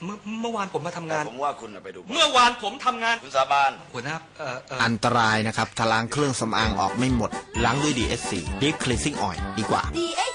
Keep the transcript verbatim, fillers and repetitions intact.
เมื่อเมื่อวานผมมาทำงานผมว่าคุณไปดูเมื่อวานผมทำงานคุณสาบานหัวหน้าเอ่ออันตรายนะครับถ้าล้างเครื่องสำอางออกไม่หมดล้างด้วย ดี เอส ซี Deep Cleansing Oil ดีกว่าดี เอส